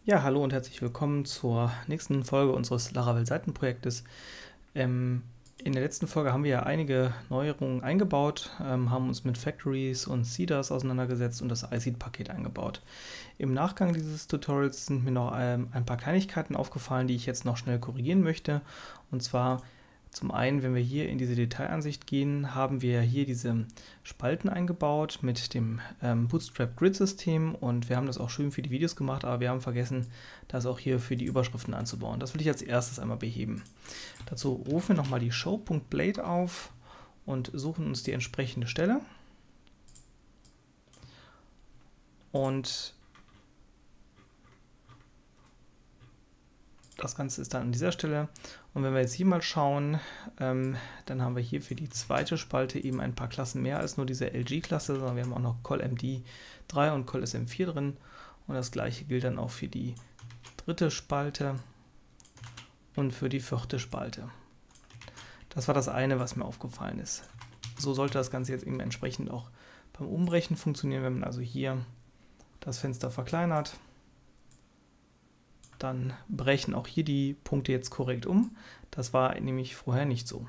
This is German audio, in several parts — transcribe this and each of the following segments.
Ja, hallo und herzlich willkommen zur nächsten Folge unseres Laravel-Seitenprojektes. In der letzten Folge haben wir ja einige Neuerungen eingebaut, haben uns mit Factories und Seeders auseinandergesetzt und das iSeed-Paket eingebaut. Im Nachgang dieses Tutorials sind mir noch ein paar Kleinigkeiten aufgefallen, die ich jetzt noch schnell korrigieren möchte. Und zwar zum einen, wenn wir hier in diese Detailansicht gehen, haben wir hier diese Spalten eingebaut mit dem Bootstrap Grid System und wir haben das auch schön für die Videos gemacht, aber wir haben vergessen, das auch hier für die Überschriften anzubauen. Das will ich als erstes einmal beheben. Dazu rufen wir nochmal die show.blade auf und suchen uns die entsprechende Stelle. Und das Ganze ist dann an dieser Stelle. Und wenn wir jetzt hier mal schauen, dann haben wir hier für die zweite Spalte eben ein paar Klassen mehr als nur diese LG-Klasse, sondern wir haben auch noch ColMD3 und ColSM4 drin. Und das gleiche gilt dann auch für die dritte Spalte und für die vierte Spalte. Das war das eine, was mir aufgefallen ist. So sollte das Ganze jetzt eben entsprechend auch beim Umbrechen funktionieren, wenn man also hier das Fenster verkleinert. Dann brechen auch hier die Punkte jetzt korrekt um. Das war nämlich vorher nicht so.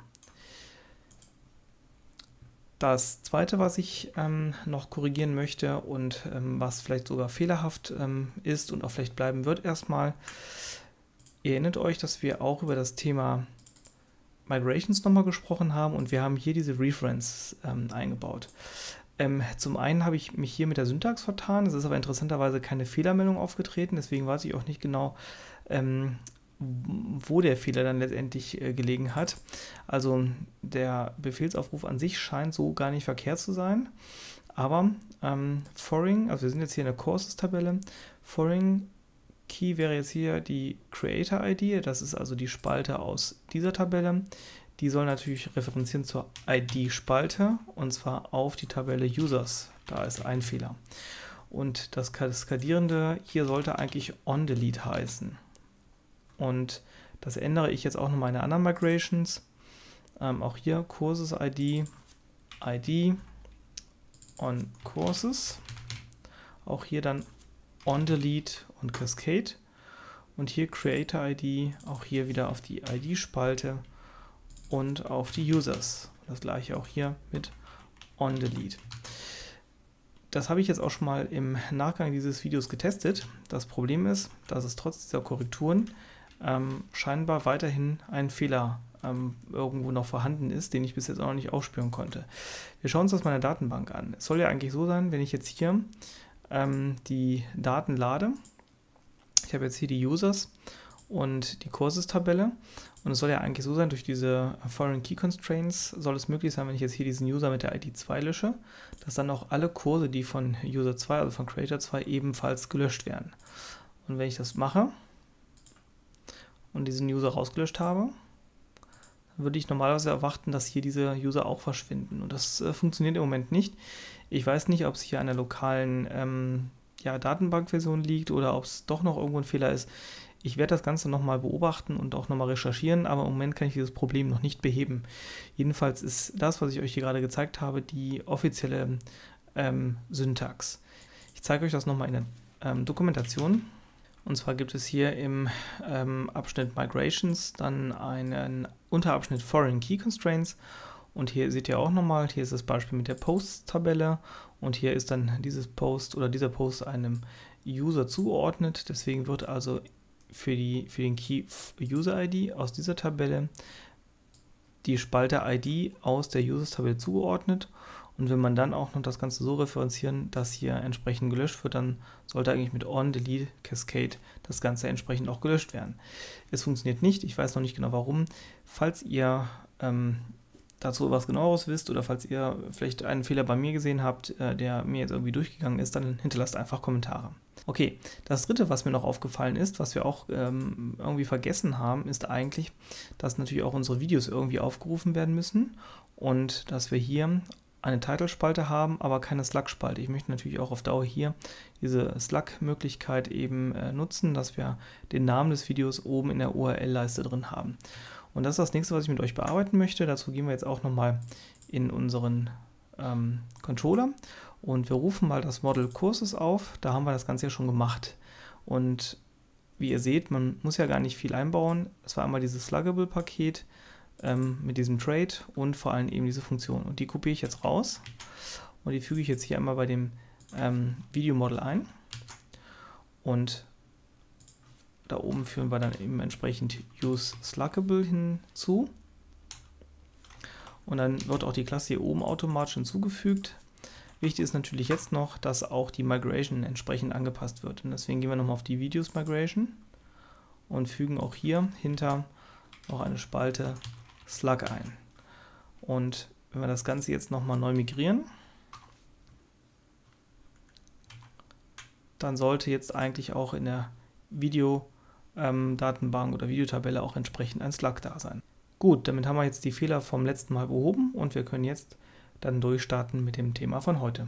Das zweite, was ich noch korrigieren möchte und was vielleicht sogar fehlerhaft ist und auch vielleicht bleiben wird erstmal, ihr erinnert euch, dass wir auch über das Thema Migrations nochmal gesprochen haben und wir haben hier diese Reference eingebaut. Zum einen habe ich mich hier mit der Syntax vertan, es ist aber interessanterweise keine Fehlermeldung aufgetreten, deswegen weiß ich auch nicht genau, wo der Fehler dann letztendlich gelegen hat. Also der Befehlsaufruf an sich scheint so gar nicht verkehrt zu sein, aber Foreign, also wir sind jetzt hier in der Courses-Tabelle, Foreign Key wäre jetzt hier die Creator-ID, das ist also die Spalte aus dieser Tabelle. Die soll natürlich referenzieren zur ID-Spalte und zwar auf die Tabelle Users. Da ist ein Fehler. Und das Kaskadierende hier sollte eigentlich onDelete heißen. Und das ändere ich jetzt auch nochmal in anderen Migrations. Auch hier Courses ID, ID on Courses. Auch hier dann onDelete und Cascade. Und hier Creator ID, auch hier wieder auf die ID-Spalte und auf die Users. Das gleiche auch hier mit onDelete. Das habe ich jetzt auch schon mal im Nachgang dieses Videos getestet. Das Problem ist, dass es trotz dieser Korrekturen scheinbar weiterhin ein Fehler irgendwo noch vorhanden ist, den ich bis jetzt auch noch nicht aufspüren konnte. Wir schauen uns das mal in der Datenbank an. Es soll ja eigentlich so sein, wenn ich jetzt hier die Daten lade, ich habe jetzt hier die Users und die Courses-Tabelle. Und es soll ja eigentlich so sein, durch diese Foreign Key Constraints soll es möglich sein, wenn ich jetzt hier diesen User mit der ID 2 lösche, dass dann auch alle Kurse, die von User 2, also von Creator 2, ebenfalls gelöscht werden. Und wenn ich das mache und diesen User rausgelöscht habe, dann würde ich normalerweise erwarten, dass hier diese User auch verschwinden. Und das funktioniert im Moment nicht. Ich weiß nicht, ob es hier an der lokalen Datenbankversion liegt oder ob es doch noch irgendwo ein Fehler ist. Ich werde das Ganze nochmal beobachten und auch nochmal recherchieren, aber im Moment kann ich dieses Problem noch nicht beheben. Jedenfalls ist das, was ich euch hier gerade gezeigt habe, die offizielle Syntax. Ich zeige euch das nochmal in der Dokumentation. Und zwar gibt es hier im Abschnitt Migrations dann einen Unterabschnitt Foreign Key Constraints. Und hier seht ihr auch nochmal, hier ist das Beispiel mit der Posts-Tabelle und hier ist dann dieses Post oder dieser Post einem User zugeordnet. Deswegen wird also für den Key User ID aus dieser Tabelle die Spalte ID aus der Users-Tabelle zugeordnet. Und wenn man dann auch noch das Ganze so referenzieren, dass hier entsprechend gelöscht wird, dann sollte eigentlich mit onDelete Cascade das Ganze entsprechend auch gelöscht werden. Es funktioniert nicht, ich weiß noch nicht genau warum. Falls ihr dazu was genaueres wisst oder falls ihr vielleicht einen Fehler bei mir gesehen habt, der mir jetzt irgendwie durchgegangen ist, dann hinterlasst einfach Kommentare. Okay, das dritte, was mir noch aufgefallen ist, was wir auch irgendwie vergessen haben, ist eigentlich, dass natürlich auch unsere Videos irgendwie aufgerufen werden müssen und dass wir hier eine Title-Spalte haben, aber keine Slug-Spalte. Ich möchte natürlich auch auf Dauer hier diese Slug-Möglichkeit eben nutzen, dass wir den Namen des Videos oben in der URL-Leiste drin haben. Und das ist das nächste, was ich mit euch bearbeiten möchte. Dazu gehen wir jetzt auch nochmal in unseren Controller und wir rufen mal das Model Courses auf. Da haben wir das Ganze ja schon gemacht. Und wie ihr seht, man muss ja gar nicht viel einbauen. Es war einmal dieses Sluggable-Paket mit diesem Trade und vor allem eben diese Funktion. Und die kopiere ich jetzt raus und die füge ich jetzt hier einmal bei dem Video-Model ein. Und da oben führen wir dann eben entsprechend Use Sluggable hinzu. Und dann wird auch die Klasse hier oben automatisch hinzugefügt. Wichtig ist natürlich jetzt noch, dass auch die Migration entsprechend angepasst wird. Und deswegen gehen wir nochmal auf die Videos Migration und fügen auch hier hinter noch eine Spalte Slug ein. Und wenn wir das Ganze jetzt nochmal neu migrieren, dann sollte jetzt eigentlich auch in der Videodatenbank oder Videotabelle auch entsprechend ein Slug da sein. Gut, damit haben wir jetzt die Fehler vom letzten Mal behoben und wir können jetzt dann durchstarten mit dem Thema von heute.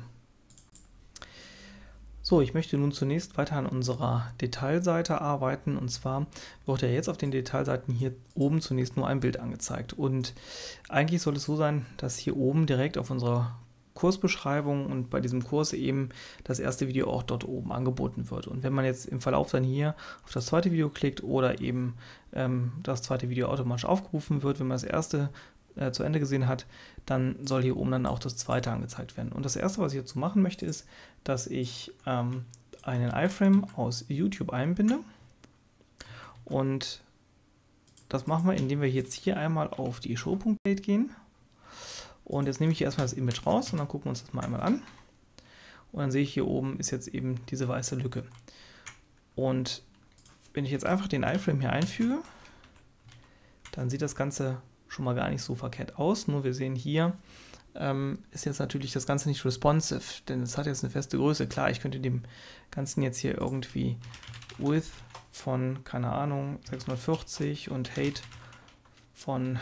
So, ich möchte nun zunächst weiter an unserer Detailseite arbeiten, und zwar wird ja jetzt auf den Detailseiten hier oben zunächst nur ein Bild angezeigt, und eigentlich soll es so sein, dass hier oben direkt auf unserer Kursbeschreibung und bei diesem Kurs eben das erste Video auch dort oben angeboten wird. Und wenn man jetzt im Verlauf dann hier auf das zweite Video klickt oder eben das zweite Video automatisch aufgerufen wird, wenn man das erste zu Ende gesehen hat, dann soll hier oben dann auch das zweite angezeigt werden. Und das erste, was ich dazu machen möchte, ist, dass ich einen iFrame aus YouTube einbinde. Und das machen wir, indem wir jetzt hier einmal auf die Show.date gehen. Und jetzt nehme ich hier erstmal das Image raus und dann gucken wir uns das mal einmal an. Und dann sehe ich, hier oben ist jetzt eben diese weiße Lücke. Und wenn ich jetzt einfach den iFrame hier einfüge, dann sieht das Ganze schon mal gar nicht so verkehrt aus. Nur wir sehen hier, ist jetzt natürlich das Ganze nicht responsive, denn es hat jetzt eine feste Größe. Klar, ich könnte dem Ganzen jetzt hier irgendwie Width von, keine Ahnung, 640 und Height von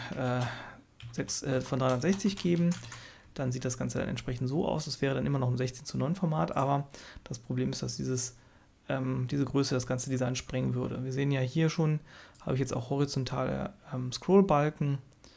360 geben. Dann sieht das Ganze dann entsprechend so aus. Das wäre dann immer noch im 16:9 Format, aber das Problem ist, dass diese Größe das ganze Design sprengen würde. Wir sehen ja hier schon, habe ich jetzt auch horizontale Scrollbalken.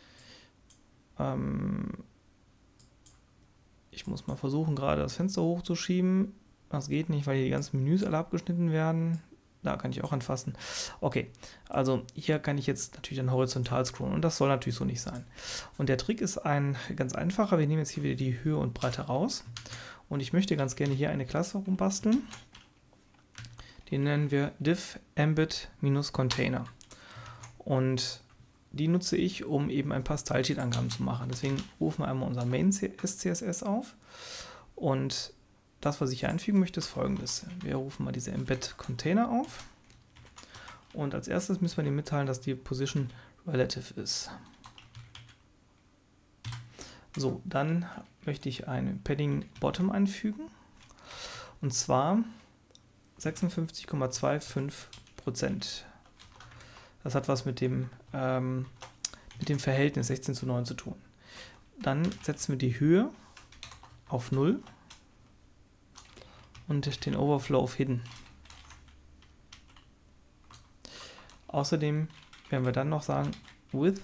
Ich muss mal versuchen, gerade das Fenster hochzuschieben. Das geht nicht, weil hier die ganzen Menüs alle abgeschnitten werden. Da kann ich auch anfassen. Okay, also hier kann ich jetzt natürlich dann horizontal scrollen und das soll natürlich so nicht sein. Und der Trick ist ein ganz einfacher. Wir nehmen jetzt hier wieder die Höhe und Breite raus und ich möchte ganz gerne hier eine Klasse rumbasteln. Den nennen wir div embed-container. Und die nutze ich, um eben ein paar Stylesheet-Angaben zu machen. Deswegen rufen wir einmal unser Main.css auf und das, was ich hier einfügen möchte, ist folgendes. Wir rufen mal diese Embed-Container auf und als erstes müssen wir dem mitteilen, dass die Position relative ist. So, dann möchte ich ein Padding Bottom einfügen und zwar 56,25%. Das hat was mit dem Verhältnis 16:9 zu tun. Dann setzen wir die Höhe auf 0 und den Overflow auf Hidden. Außerdem werden wir dann noch sagen, Width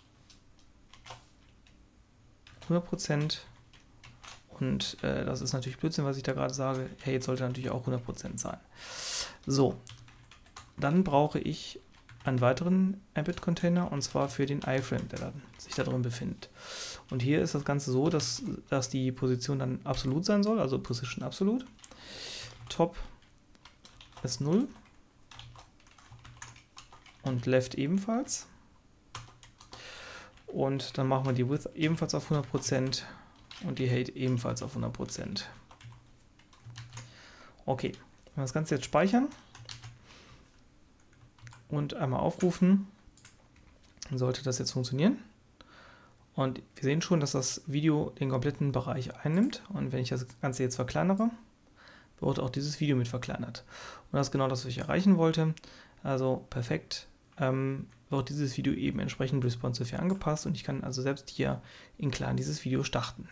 100% und das ist natürlich Blödsinn, was ich da gerade sage. Hey, jetzt sollte natürlich auch 100% sein. So, dann brauche ich einen weiteren Embed-Container und zwar für den iFrame, der sich da drin befindet. Und hier ist das Ganze so, dass die Position dann absolut sein soll, also Position absolut. Top ist 0 und Left ebenfalls. Und dann machen wir die Width ebenfalls auf 100% und die Height ebenfalls auf 100%. Okay, wenn wir das Ganze jetzt speichern und einmal aufrufen, dann sollte das jetzt funktionieren. Und wir sehen schon, dass das Video den kompletten Bereich einnimmt. Und wenn ich das Ganze jetzt verkleinere, wird auch dieses Video mit verkleinert. Und das ist genau das, was ich erreichen wollte. Also perfekt wird dieses Video eben entsprechend responsive hier angepasst und ich kann also selbst hier in klein dieses Video starten.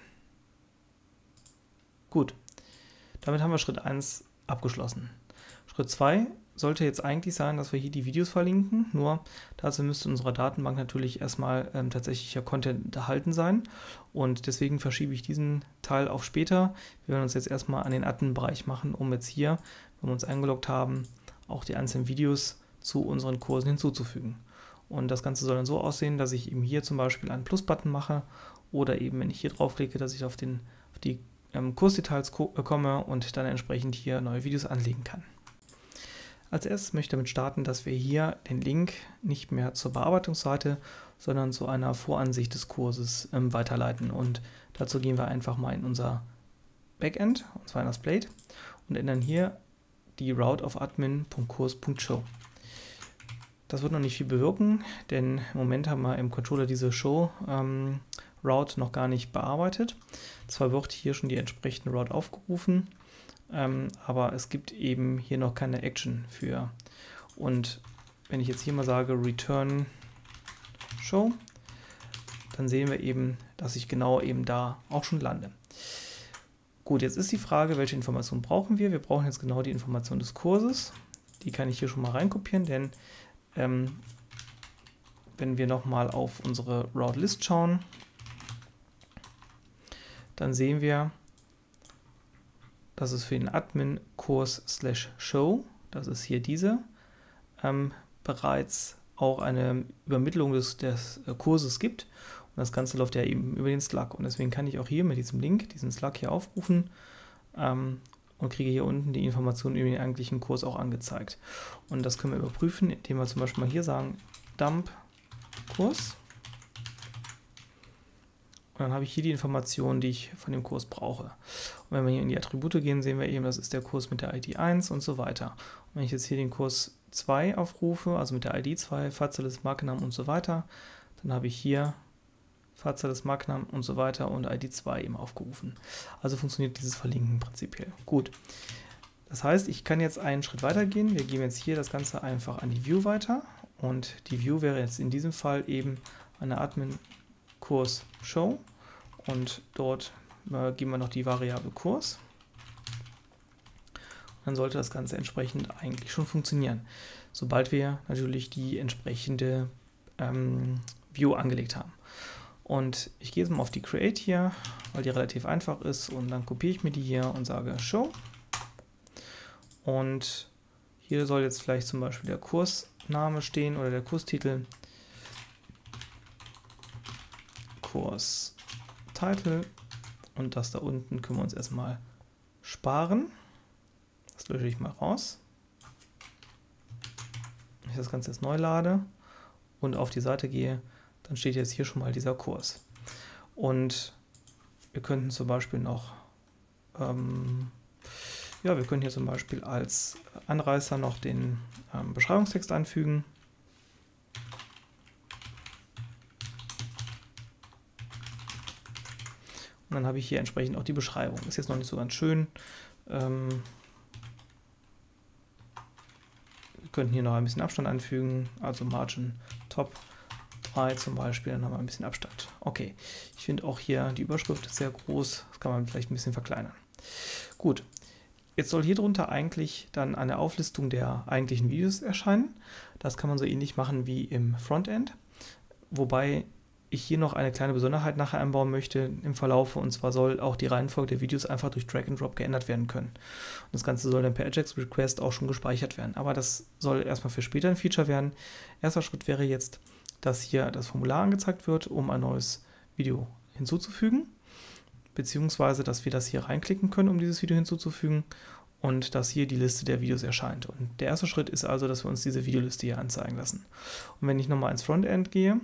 Gut, damit haben wir Schritt 1 abgeschlossen. Schritt 2 sollte jetzt eigentlich sein, dass wir hier die Videos verlinken, nur dazu müsste in unserer Datenbank natürlich erstmal tatsächlicher Content erhalten sein und deswegen verschiebe ich diesen Teil auf später. Wir werden uns jetzt erstmal an den Admin-Bereich machen, um jetzt hier, wenn wir uns eingeloggt haben, auch die einzelnen Videos zu unseren Kursen hinzuzufügen. Und das Ganze soll dann so aussehen, dass ich eben hier zum Beispiel einen Plus-Button mache oder eben, wenn ich hier draufklicke, dass ich auf die Kursdetails komme und dann entsprechend hier neue Videos anlegen kann. Als erstes möchte ich damit starten, dass wir hier den Link nicht mehr zur Bearbeitungsseite, sondern zu einer Voransicht des Kurses weiterleiten. Und dazu gehen wir einfach mal in unser Backend, und zwar in das Blade, und ändern hier die Route auf admin.kurs.show. Das wird noch nicht viel bewirken, denn im Moment haben wir im Controller diese Show Route noch gar nicht bearbeitet. Zwar wird hier schon die entsprechende Route aufgerufen, aber es gibt eben hier noch keine Action für. Und wenn ich jetzt hier mal sage Return Show, dann sehen wir eben, dass ich genau eben da auch schon lande. Gut, jetzt ist die Frage, welche Informationen brauchen wir? Wir brauchen jetzt genau die Information des Kurses. Die kann ich hier schon mal reinkopieren, denn wenn wir nochmal auf unsere Route List schauen, dann sehen wir, dass es für den Admin Kurs/Show, das ist hier diese, bereits auch eine Übermittlung des Kurses gibt. Und das Ganze läuft ja eben über den Slack. Und deswegen kann ich auch hier mit diesem Link diesen Slack hier aufrufen und kriege hier unten die Informationen über den eigentlichen Kurs auch angezeigt. Und das können wir überprüfen, indem wir zum Beispiel mal hier sagen, Dump Kurs. Und dann habe ich hier die Informationen, die ich von dem Kurs brauche. Und wenn wir hier in die Attribute gehen, sehen wir eben, das ist der Kurs mit der ID 1 und so weiter. Und wenn ich jetzt hier den Kurs 2 aufrufe, also mit der ID 2, Fahrzeugles Markennamen und so weiter, dann habe ich hier Fahrzeugles Markennamen und so weiter und ID 2 eben aufgerufen. Also funktioniert dieses Verlinken prinzipiell. Gut. Das heißt, ich kann jetzt einen Schritt weiter gehen. Wir geben jetzt hier das Ganze einfach an die View weiter. Und die View wäre jetzt in diesem Fall eben eine Admin Kurs Show. Und dort geben wir noch die Variable Kurs. Und dann sollte das Ganze entsprechend eigentlich schon funktionieren. Sobald wir natürlich die entsprechende View angelegt haben. Und ich gehe jetzt mal auf die Create hier, weil die relativ einfach ist, und dann kopiere ich mir die hier und sage Show. Und hier soll jetzt vielleicht zum Beispiel der Kursname stehen oder der Kurstitel. Kurstitel, und das da unten können wir uns erstmal sparen. Das lösche ich mal raus. Wenn ich das Ganze jetzt neu lade und auf die Seite gehe, dann steht jetzt hier schon mal dieser Kurs. Und wir könnten zum Beispiel noch, wir können hier zum Beispiel als Anreißer noch den Beschreibungstext anfügen. Und dann habe ich hier entsprechend auch die Beschreibung. Ist jetzt noch nicht so ganz schön. Wir könnten hier noch ein bisschen Abstand anfügen, also Margin Top 3 zum Beispiel, dann haben wir ein bisschen Abstand. Okay, ich finde auch hier die Überschrift ist sehr groß, das kann man vielleicht ein bisschen verkleinern. Gut, jetzt soll hier drunter eigentlich dann eine Auflistung der eigentlichen Videos erscheinen. Das kann man so ähnlich machen wie im Frontend, wobei ich hier noch eine kleine Besonderheit nachher einbauen möchte im Verlaufe, und zwar soll auch die Reihenfolge der Videos einfach durch Drag and Drop geändert werden können. Und das Ganze soll dann per Ajax Request auch schon gespeichert werden. Aber das soll erstmal für später ein Feature werden. Erster Schritt wäre jetzt, dass hier das Formular angezeigt wird, um ein neues Video hinzuzufügen, beziehungsweise dass wir das hier reinklicken können, um dieses Video hinzuzufügen, und dass hier die Liste der Videos erscheint. Und der erste Schritt ist also, dass wir uns diese Videoliste hier anzeigen lassen. Und wenn ich nochmal ins Frontend gehe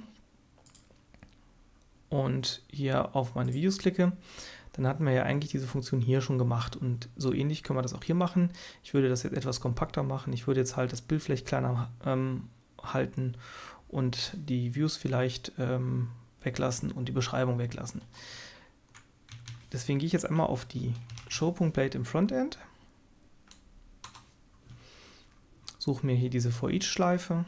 und hier auf meine Videos klicke, dann hatten wir ja eigentlich diese Funktion hier schon gemacht, und so ähnlich können wir das auch hier machen. Ich würde das jetzt etwas kompakter machen. Ich würde jetzt halt das Bild vielleicht kleiner halten und die Views vielleicht weglassen und die Beschreibung weglassen. Deswegen gehe ich jetzt einmal auf die Show.Blade im Frontend, suche mir hier diese For-Each-Schleife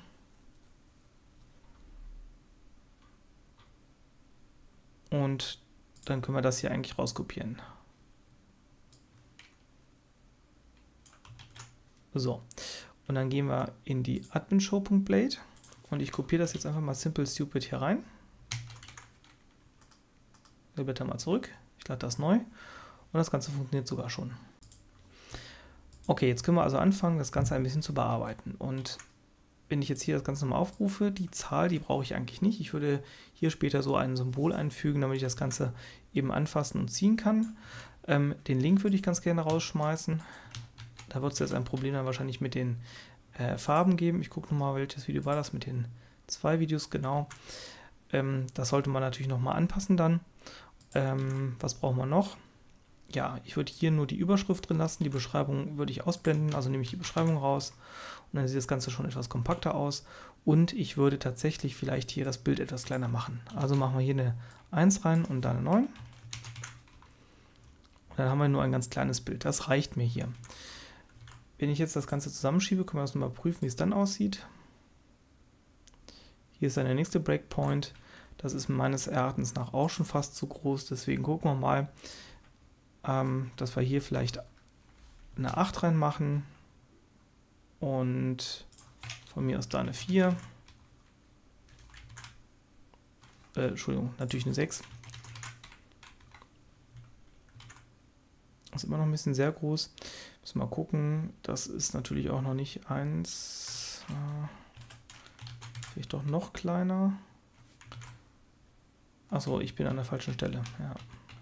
und dann können wir das hier eigentlich rauskopieren. So, und dann gehen wir in die Admin-Show.Blade und ich kopiere das jetzt einfach mal Simple Stupid hier rein. Wir blättern mal zurück, ich lade das neu und das Ganze funktioniert sogar schon. Okay, jetzt können wir also anfangen, das Ganze ein bisschen zu bearbeiten. Und wenn ich jetzt hier das Ganze nochmal aufrufe, die Zahl, die brauche ich eigentlich nicht. Ich würde hier später so ein Symbol einfügen, damit ich das Ganze eben anfassen und ziehen kann. Den Link würde ich ganz gerne rausschmeißen. Da wird es jetzt ein Problem dann wahrscheinlich mit den Farben geben. Ich gucke nochmal, welches Video war das mit den 2 Videos, genau. Das sollte man natürlich nochmal anpassen dann. Was brauchen wir noch? Ja, ich würde hier nur die Überschrift drin lassen, die Beschreibung würde ich ausblenden, also nehme ich die Beschreibung raus und dann sieht das Ganze schon etwas kompakter aus und ich würde tatsächlich vielleicht hier das Bild etwas kleiner machen. Also machen wir hier eine 1 rein und dann eine 9 und dann haben wir nur ein ganz kleines Bild, das reicht mir hier. Wenn ich jetzt das Ganze zusammenschiebe, können wir das nochmal prüfen, wie es dann aussieht. Hier ist dann der nächste Breakpoint, das ist meines Erachtens nach auch schon fast zu groß, deswegen gucken wir mal, dass wir hier vielleicht eine 8 reinmachen und von mir aus da eine 4. Entschuldigung, natürlich eine 6. Das ist immer noch ein bisschen sehr groß. Müssen wir mal gucken. Das ist natürlich auch noch nicht 1. Vielleicht doch noch kleiner. Achso, ich bin an der falschen Stelle. Ja.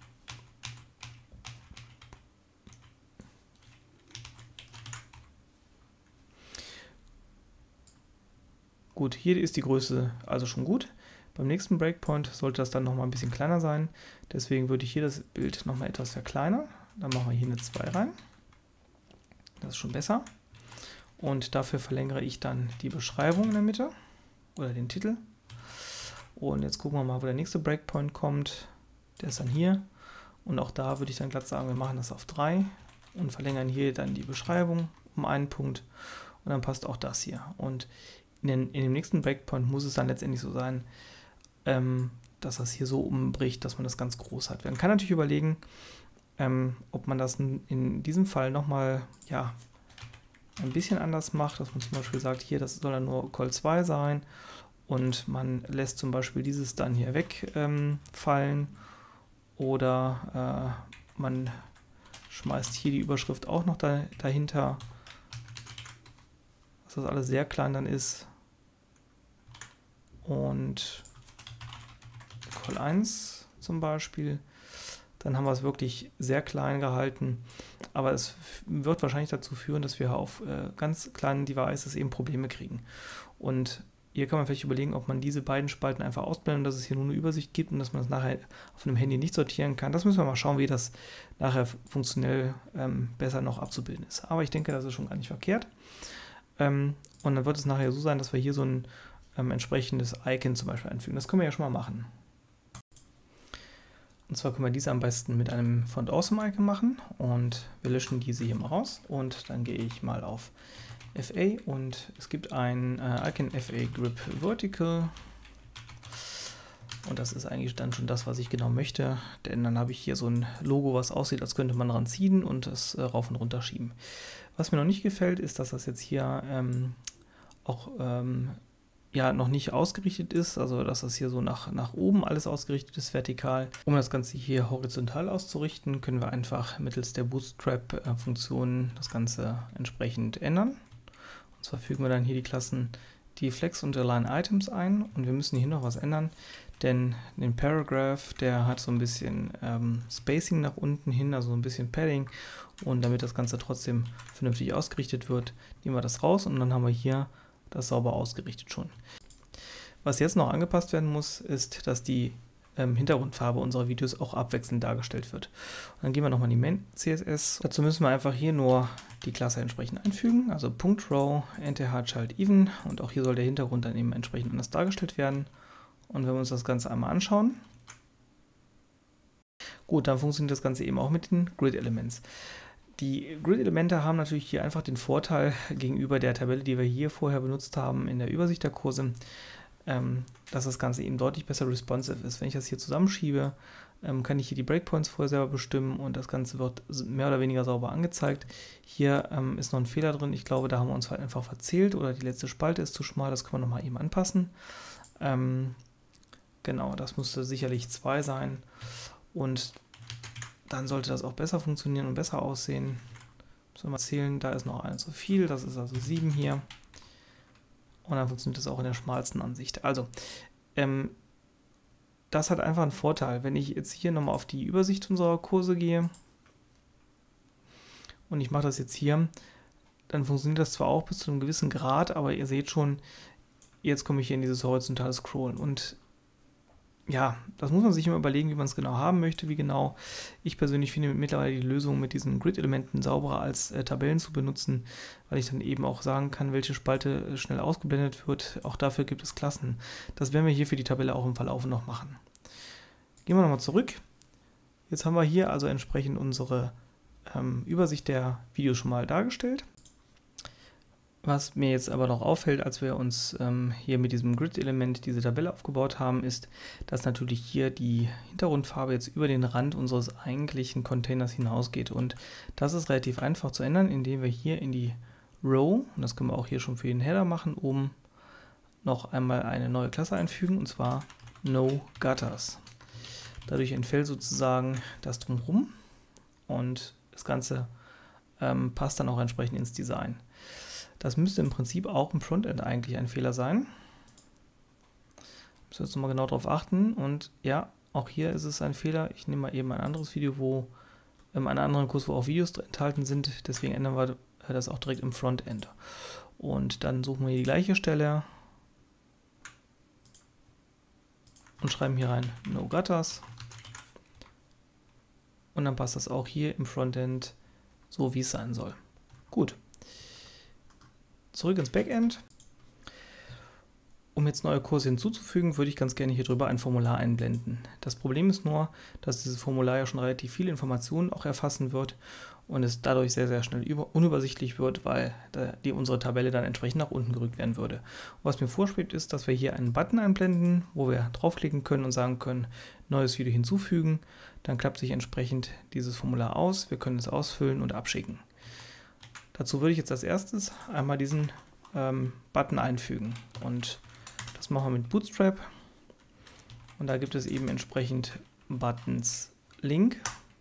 Gut, hier ist die Größe also schon gut. Beim nächsten Breakpoint sollte das dann nochmal ein bisschen kleiner sein. Deswegen würde ich hier das Bild nochmal etwas verkleinern. Dann machen wir hier eine 2 rein. Das ist schon besser. Und dafür verlängere ich dann die Beschreibung in der Mitte oder den Titel. Und jetzt gucken wir mal, wo der nächste Breakpoint kommt. Der ist dann hier. Und auch da würde ich dann glatt sagen, wir machen das auf 3 und verlängern hier dann die Beschreibung um einen Punkt. Und dann passt auch das hier. Und in dem nächsten Breakpoint muss es dann letztendlich so sein, dass das hier so umbricht, dass man das ganz groß hat. Man kann natürlich überlegen, ob man das in diesem Fall nochmal ja, ein bisschen anders macht, dass man zum Beispiel sagt, hier, das soll dann nur Col 2 sein und man lässt zum Beispiel dieses dann hier wegfallen oder man schmeißt hier die Überschrift auch noch dahinter, dass das alles sehr klein dann ist. Und Col 1 zum Beispiel, dann haben wir es wirklich sehr klein gehalten, aber es wird wahrscheinlich dazu führen, dass wir auf ganz kleinen Devices eben Probleme kriegen. Und hier kann man vielleicht überlegen, ob man diese beiden Spalten einfach ausblendet, dass es hier nur eine Übersicht gibt und dass man das nachher auf einem Handy nicht sortieren kann. Das müssen wir mal schauen, wie das nachher funktionell besser noch abzubilden ist. Aber ich denke, das ist schon gar nicht verkehrt. Und dann wird es nachher so sein, dass wir hier so ein entsprechendes Icon zum Beispiel einfügen. Das können wir ja schon mal machen. Und zwar können wir diese am besten mit einem Font Awesome Icon machen und wir löschen diese hier mal raus und dann gehe ich mal auf FA und es gibt ein Icon FA Grip Vertical und das ist eigentlich dann schon das, was ich genau möchte, denn dann habe ich hier so ein Logo, was aussieht, als könnte man dran ziehen und das rauf und runter schieben. Was mir noch nicht gefällt, ist, dass das jetzt hier auch ja, noch nicht ausgerichtet ist, also dass das hier so nach oben alles ausgerichtet ist, vertikal. Um das Ganze hier horizontal auszurichten, können wir einfach mittels der Bootstrap-Funktion das Ganze entsprechend ändern. Und zwar fügen wir dann hier die Klassen Deflex und Align Items ein und wir müssen hier noch was ändern, denn den Paragraph, der hat so ein bisschen Spacing nach unten hin, also so ein bisschen Padding und damit das Ganze trotzdem vernünftig ausgerichtet wird, nehmen wir das raus und dann haben wir hier das sauber ausgerichtet schon. Was jetzt noch angepasst werden muss, ist, dass die Hintergrundfarbe unserer Videos auch abwechselnd dargestellt wird. Und dann gehen wir nochmal in die Main CSS. Dazu müssen wir einfach hier nur die Klasse entsprechend einfügen, also .row, nthr_child_even und auch hier soll der Hintergrund dann eben entsprechend anders dargestellt werden. Und wenn wir uns das Ganze einmal anschauen, gut, dann funktioniert das Ganze eben auch mit den Grid-Elements. Die Grid-Elemente haben natürlich hier einfach den Vorteil gegenüber der Tabelle, die wir hier vorher benutzt haben in der Übersicht der Kurse, dass das Ganze eben deutlich besser responsive ist. Wenn ich das hier zusammenschiebe, kann ich hier die Breakpoints vorher selber bestimmen und das Ganze wird mehr oder weniger sauber angezeigt. Hier ist noch ein Fehler drin, ich glaube, da haben wir uns halt einfach verzählt oder die letzte Spalte ist zu schmal, das können wir nochmal eben anpassen. Genau, das musste sicherlich 2 sein und dann sollte das auch besser funktionieren und besser aussehen. Müssen wir mal zählen, da ist noch 1 zu viel, das ist also 7 hier. Und dann funktioniert das auch in der schmalsten Ansicht. Also, das hat einfach einen Vorteil. Wenn ich jetzt hier nochmal auf die Übersicht unserer Kurse gehe und ich mache das jetzt hier, dann funktioniert das zwar auch bis zu einem gewissen Grad, aber ihr seht schon, jetzt komme ich hier in dieses horizontale Scrollen. Und ja, das muss man sich immer überlegen, wie man es genau haben möchte, wie genau. Ich persönlich finde mittlerweile die Lösung mit diesen Grid-Elementen sauberer als Tabellen zu benutzen, weil ich dann eben auch sagen kann, welche Spalte schnell ausgeblendet wird. Auch dafür gibt es Klassen. Das werden wir hier für die Tabelle auch im Verlauf noch machen. Gehen wir nochmal zurück. Jetzt haben wir hier also entsprechend unsere Übersicht der Videos schon mal dargestellt. Was mir jetzt aber noch auffällt, als wir uns hier mit diesem Grid-Element diese Tabelle aufgebaut haben, ist, dass natürlich hier die Hintergrundfarbe jetzt über den Rand unseres eigentlichen Containers hinausgeht. Und das ist relativ einfach zu ändern, indem wir hier in die Row, und das können wir auch hier schon für den Header machen, oben noch einmal eine neue Klasse einfügen, und zwar NoGutters. Dadurch entfällt sozusagen das Drumherum und das Ganze passt dann auch entsprechend ins Design. Das müsste im Prinzip auch im Frontend eigentlich ein Fehler sein. Müssen wir jetzt nochmal genau darauf achten. Und ja, auch hier ist es ein Fehler. Ich nehme mal eben ein anderes Video, wo einen anderen Kurs, wo auch Videos enthalten sind. Deswegen ändern wir das auch direkt im Frontend. Und dann suchen wir hier die gleiche Stelle und schreiben hier rein NoGutters. Und dann passt das auch hier im Frontend so, wie es sein soll. Gut. Zurück ins Backend. Um jetzt neue Kurse hinzuzufügen, würde ich ganz gerne hier drüber ein Formular einblenden. Das Problem ist nur, dass dieses Formular ja schon relativ viele Informationen auch erfassen wird und es dadurch sehr, sehr schnell unübersichtlich wird, weil unsere Tabelle dann entsprechend nach unten gerückt werden würde. Und was mir vorschwebt ist, dass wir hier einen Button einblenden, wo wir draufklicken können und sagen können, neues Video hinzufügen. Dann klappt sich entsprechend dieses Formular aus. Wir können es ausfüllen und abschicken. Dazu würde ich jetzt als erstes einmal diesen Button einfügen und das machen wir mit Bootstrap und da gibt es eben entsprechend Buttons Link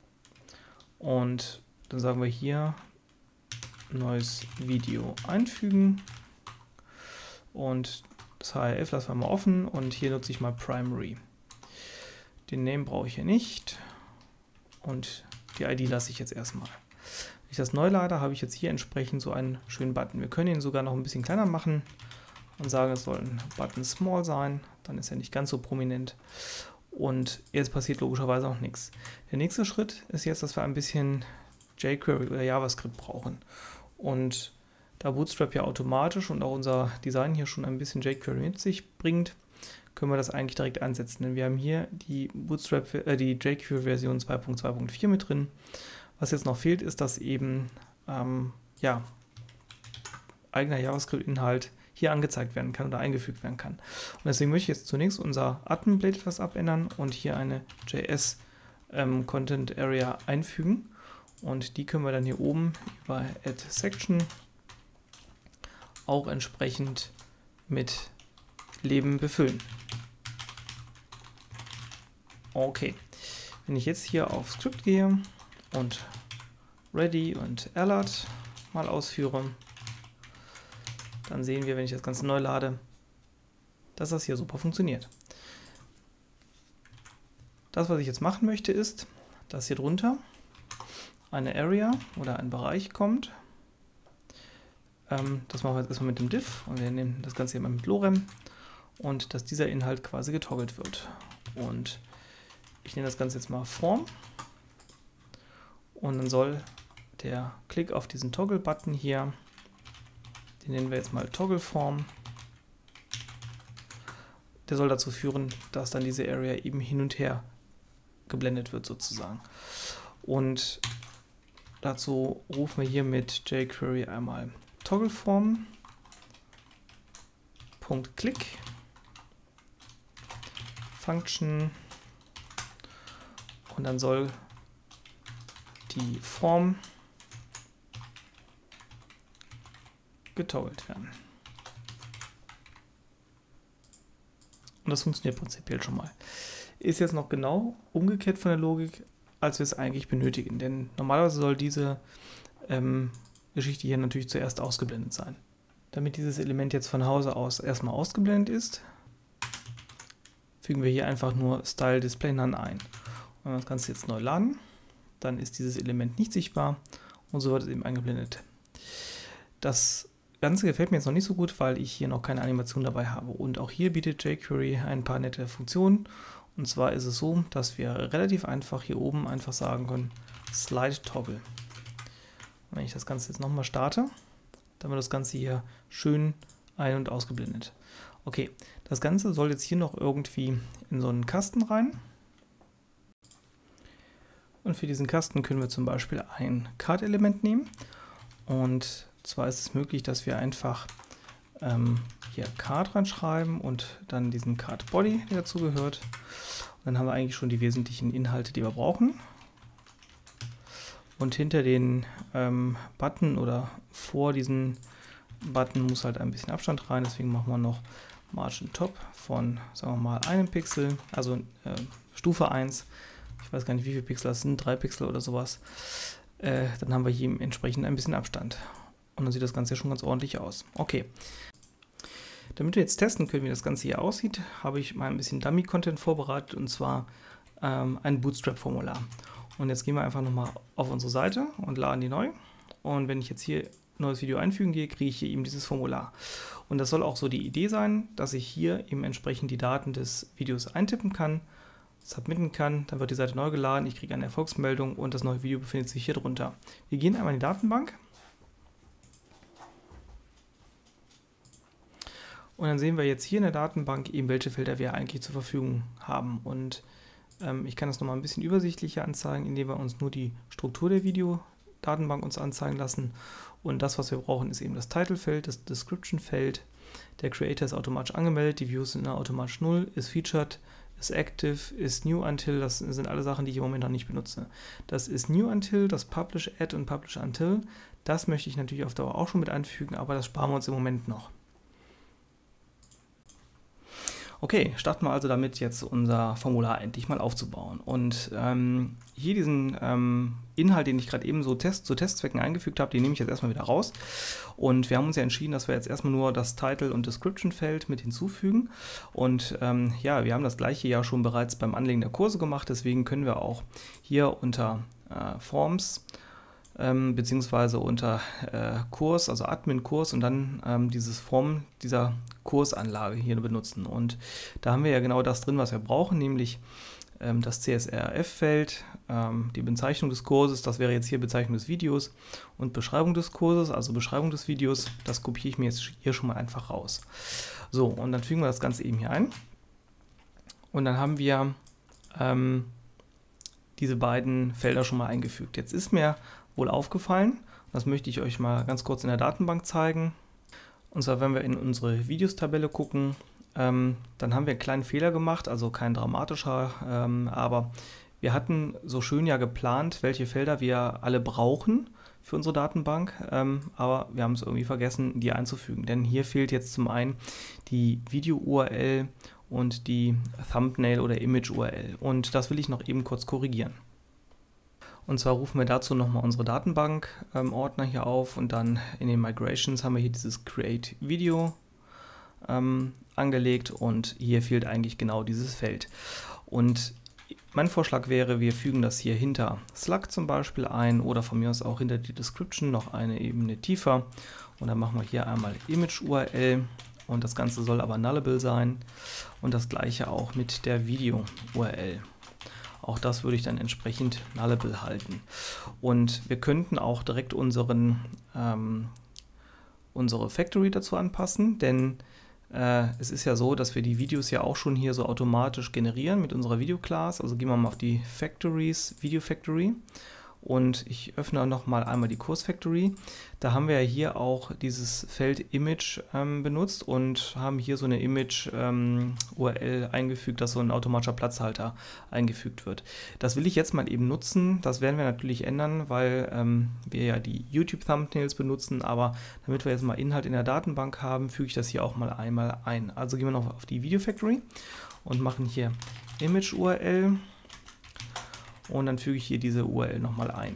und dann sagen wir hier neues Video einfügen und das HRF lassen wir mal offen und hier nutze ich mal Primary. Den Name brauche ich hier nicht und die ID lasse ich jetzt erstmal. Wenn ich das neu lade, habe ich jetzt hier entsprechend so einen schönen Button. Wir können ihn sogar noch ein bisschen kleiner machen und sagen, es soll ein Button Small sein, dann ist er nicht ganz so prominent und jetzt passiert logischerweise auch nichts. Der nächste Schritt ist jetzt, dass wir ein bisschen jQuery oder JavaScript brauchen und da Bootstrap ja automatisch und auch unser Design hier schon ein bisschen jQuery mit sich bringt, können wir das eigentlich direkt einsetzen, denn wir haben hier die die jQuery-Version 2.2.4 mit drin. Was jetzt noch fehlt, ist, dass eben eigener JavaScript-Inhalt hier angezeigt werden kann oder eingefügt werden kann. Und deswegen möchte ich jetzt zunächst unser Admin-Blade etwas abändern und hier eine JS Content Area einfügen. Und die können wir dann hier oben über Add Section auch entsprechend mit Leben befüllen. Okay, wenn ich jetzt hier auf Script gehe und Ready und Alert mal ausführe, dann sehen wir, wenn ich das Ganze neu lade, dass das hier super funktioniert. Das, was ich jetzt machen möchte, ist, dass hier drunter eine Area oder ein Bereich kommt. Das machen wir jetzt erstmal mit dem Div und wir nehmen das Ganze hier mal mit Lorem und dass dieser Inhalt quasi getoggelt wird. Und ich nenne das Ganze jetzt mal Form und dann soll der Klick auf diesen Toggle-Button hier, den nennen wir jetzt mal Toggle-Form, der soll dazu führen, dass dann diese Area eben hin und her geblendet wird sozusagen. Und dazu rufen wir hier mit jQuery einmal Toggleform .click Function und dann soll die Form getoggelt werden. Und das funktioniert prinzipiell schon mal. Ist jetzt noch genau umgekehrt von der Logik, als wir es eigentlich benötigen. Denn normalerweise soll diese Geschichte hier natürlich zuerst ausgeblendet sein. Damit dieses Element jetzt von Hause aus erstmal ausgeblendet ist, fügen wir hier einfach nur Style Display None ein. Und das Ganze jetzt neu laden, dann ist dieses Element nicht sichtbar und so wird es eben eingeblendet. Das Ganze gefällt mir jetzt noch nicht so gut, weil ich hier noch keine Animation dabei habe. Und auch hier bietet jQuery ein paar nette Funktionen. Und zwar ist es so, dass wir relativ einfach hier oben einfach sagen können, Slide Toggle. Und wenn ich das Ganze jetzt nochmal starte, dann wird das Ganze hier schön ein- und ausgeblendet. Okay, das Ganze soll jetzt hier noch irgendwie in so einen Kasten rein. Und für diesen Kasten können wir zum Beispiel ein Card-Element nehmen. Und zwar ist es möglich, dass wir einfach hier Card reinschreiben und dann diesen Card Body, der dazu gehört. Und dann haben wir eigentlich schon die wesentlichen Inhalte, die wir brauchen. Und hinter den Button oder vor diesen Button muss halt ein bisschen Abstand rein. Deswegen machen wir noch Margin Top von, sagen wir mal, 1 Pixel, also Stufe 1. Ich weiß gar nicht, wie viele Pixel das sind, 3 Pixel oder sowas. Dann haben wir hier entsprechend ein bisschen Abstand. Und dann sieht das Ganze ja schon ganz ordentlich aus. Okay. Damit wir jetzt testen können, wie das Ganze hier aussieht, habe ich mal ein bisschen Dummy-Content vorbereitet, und zwar ein Bootstrap-Formular. Und jetzt gehen wir einfach nochmal auf unsere Seite und laden die neu. Und wenn ich jetzt hier neues Video einfügen gehe, kriege ich hier eben dieses Formular. Und das soll auch so die Idee sein, dass ich hier eben entsprechend die Daten des Videos eintippen kann, submitten kann, dann wird die Seite neu geladen, ich kriege eine Erfolgsmeldung und das neue Video befindet sich hier drunter. Wir gehen einmal in die Datenbank und dann sehen wir jetzt hier in der Datenbank eben, welche Felder wir eigentlich zur Verfügung haben. Und ich kann das nochmal ein bisschen übersichtlicher anzeigen, indem wir uns nur die Struktur der Videodatenbank uns anzeigen lassen. Und das, was wir brauchen, ist eben das Title-Feld, das Description-Feld. Der Creator ist automatisch angemeldet, die Views sind automatisch 0, ist featured, ist active, ist new until, das sind alle Sachen, die ich im Moment noch nicht benutze. Das ist new until, das publish add und publish until, das möchte ich natürlich auf Dauer auch schon mit einfügen, aber das sparen wir uns im Moment noch. Okay, starten wir also damit, jetzt unser Formular endlich mal aufzubauen. Und hier diesen Inhalt, den ich gerade eben so zu Testzwecken eingefügt habe, den nehme ich jetzt erstmal wieder raus. Und wir haben uns ja entschieden, dass wir jetzt erstmal nur das Title- und Description-Feld mit hinzufügen. Und ja, wir haben das gleiche ja schon bereits beim Anlegen der Kurse gemacht, deswegen können wir auch hier unter Forms beziehungsweise unter Kurs, also Admin-Kurs und dann dieses Form dieser Kursanlage hier benutzen. Und da haben wir ja genau das drin, was wir brauchen, nämlich das CSRF-Feld, die Bezeichnung des Kurses, das wäre jetzt hier Bezeichnung des Videos und Beschreibung des Kurses, also Beschreibung des Videos, das kopiere ich mir jetzt hier schon mal einfach raus. So, und dann fügen wir das Ganze eben hier ein und dann haben wir diese beiden Felder schon mal eingefügt. Jetzt ist mir wohl aufgefallen, das möchte ich euch mal ganz kurz in der Datenbank zeigen. Und zwar, wenn wir in unsere Videos-Tabelle gucken, dann haben wir einen kleinen Fehler gemacht, also kein dramatischer, aber wir hatten so schön ja geplant, welche Felder wir alle brauchen für unsere Datenbank, aber wir haben es irgendwie vergessen, die einzufügen. Denn hier fehlt jetzt zum einen die Video-URL und die Thumbnail- oder Image-URL. Und das will ich noch eben kurz korrigieren. Und zwar rufen wir dazu nochmal unsere Datenbank-Ordner hier auf und dann in den Migrations haben wir hier dieses Create Video angelegt und hier fehlt eigentlich genau dieses Feld. Und mein Vorschlag wäre, wir fügen das hier hinter Slug zum Beispiel ein oder von mir aus auch hinter die Description noch eine Ebene tiefer. Und dann machen wir hier einmal Image-URL und das Ganze soll aber nullable sein und das gleiche auch mit der Video-URL. Auch das würde ich dann entsprechend nullable halten. Und wir könnten auch direkt unsere Factory dazu anpassen, denn es ist ja so, dass wir die Videos ja auch schon hier so automatisch generieren mit unserer Video-Class. Also gehen wir mal auf die Factories, Video Factory. Und ich öffne nochmal einmal die Kurs-Factory. Da haben wir ja hier auch dieses Feld Image benutzt und haben hier so eine Image-URL eingefügt, dass so ein automatischer Platzhalter eingefügt wird. Das will ich jetzt mal eben nutzen. Das werden wir natürlich ändern, weil wir ja die YouTube-Thumbnails benutzen. Aber damit wir jetzt mal Inhalt in der Datenbank haben, füge ich das hier auch mal einmal ein. Also gehen wir noch auf die Video Factory und machen hier Image-URL. Und dann füge ich hier diese URL nochmal ein.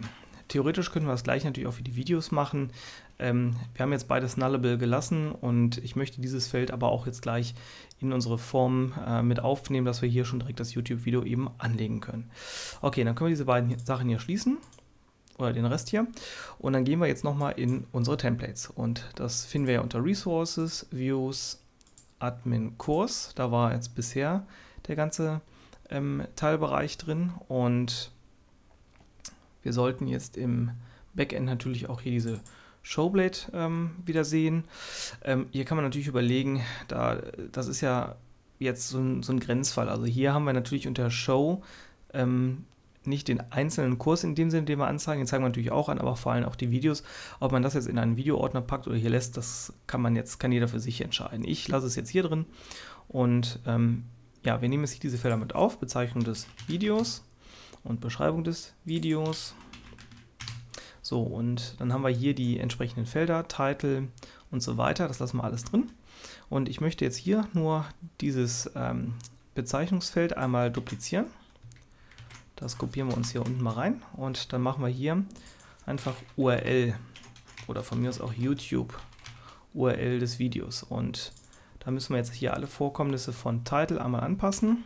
theoretisch können wir das gleich natürlich auch für die Videos machen. Wir haben jetzt beides nullable gelassen und ich möchte dieses Feld aber auch jetzt gleich in unsere Form mit aufnehmen, dass wir hier schon direkt das YouTube-Video eben anlegen können. Okay, dann können wir diese beiden Sachen hier schließen. Oder den Rest hier. Und dann gehen wir jetzt nochmal in unsere Templates. Und das finden wir ja unter Resources, Views, Admin Kurs. Da war jetzt bisher der ganze Teilbereich drin. Und wir sollten jetzt im Backend natürlich auch hier diese Showblade wieder sehen. Hier kann man natürlich überlegen, das ist ja jetzt so ein Grenzfall. Also hier haben wir natürlich unter Show nicht den einzelnen Kurs in dem Sinne, den wir anzeigen, den zeigen wir natürlich auch an, aber vor allem auch die Videos. Ob man das jetzt in einen Videoordner packt oder hier lässt, das kann jeder für sich entscheiden. Ich lasse es jetzt hier drin und ja, wir nehmen jetzt diese Felder mit auf, Bezeichnung des Videos und Beschreibung des Videos. So, und dann haben wir hier die entsprechenden Felder, Title und so weiter, das lassen wir alles drin. Und ich möchte jetzt hier nur dieses Bezeichnungsfeld einmal duplizieren. Das kopieren wir uns hier unten mal rein und dann machen wir hier einfach URL oder von mir aus auch YouTube URL des Videos. Und da müssen wir jetzt hier alle Vorkommnisse von Title einmal anpassen.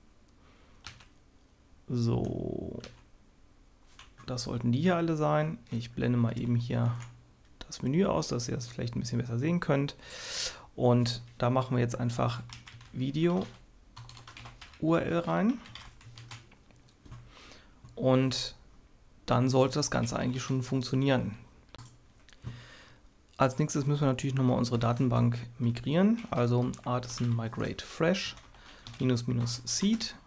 So, das sollten die hier alle sein. Ich blende mal eben hier das Menü aus, dass ihr das vielleicht ein bisschen besser sehen könnt. Und da machen wir jetzt einfach Video URL rein. Und dann sollte das Ganze eigentlich schon funktionieren. Als nächstes müssen wir natürlich nochmal unsere Datenbank migrieren, also artisan migrate fresh --seed.